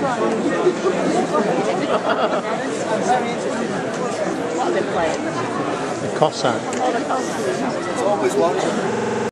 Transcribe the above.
What are they playing? The Cossack. Oh, the Cossack. It's always watching.